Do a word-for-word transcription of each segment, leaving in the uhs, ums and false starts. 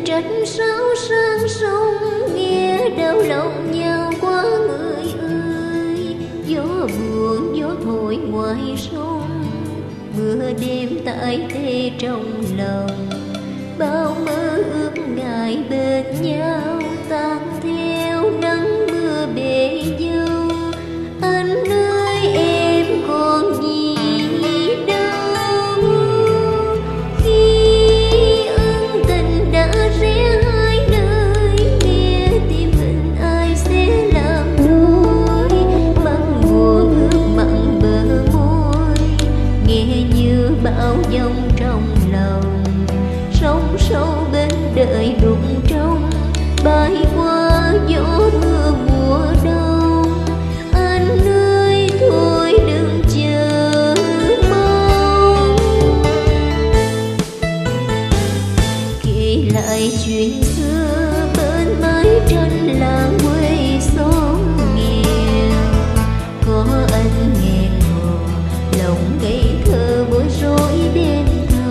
trách sao sang sông, nghe đau lòng nhau quá người ơi. Gió buồn gió thổi ngoài sông, mưa đêm tại tê trong lòng. Bao mơ ước ngày bên nhau, tan theo nắng mưa bể dâu. Anh ơi em còn gì đâu, khi ân tình đã rẽ hai nơi, nghe tim hình ai sẽ làm đôi. Mặn buồn ước mặn bờ môi, nghe như bão giông trong lòng. Sóng sâu bên đời đụng trong, bay qua gió mưa mùa đông. Anh ơi thôi đừng chờ mong, kể lại chuyện xưa bên mái tranh làng quê xóm nghèo. Có anh nghẹn ngào lòng ngây thơ bối rối bên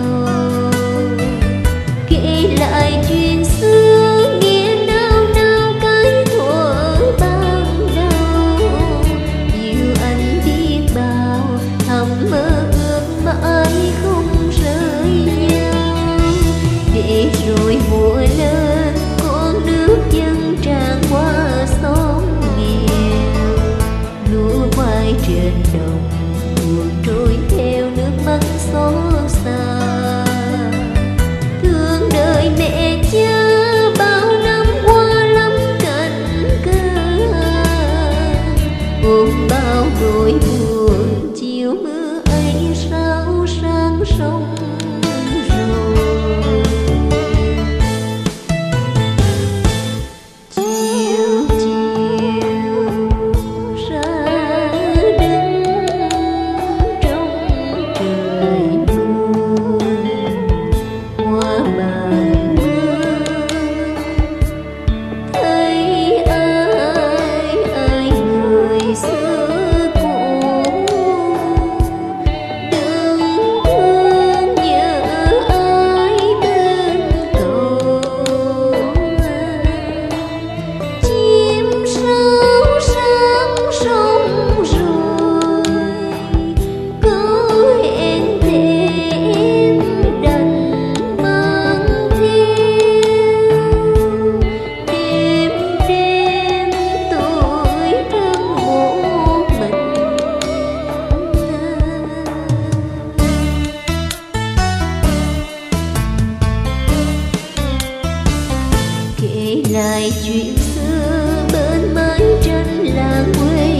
lại chuyện xưa nghe nao nao cái thuở ban đầu. Yêu anh biết bao thầm mơ ước mãi không rời nhau. Để rồi mùa lên con nước dâng tràn qua xóm nghèo. Lúa khoai trên đồng buồn trôi theo nước mắt xót xa. Đời mẹ cha bao năm qua lắm cảnh ca, ôm bao nỗi buồn chiều mưa ấy sao sang sông rồi. Chiều chiều ra đứng trong trời mưa, hoa bàn thấy ai ai người xưa cũ. Đừng thương nhớ ai bên cầu, chim sáo sáng sông rồi. Có hẹn thề em đành mang theo, đêm đêm tôi thân một mình kể lại chuyện xưa bên mái tranh làng quê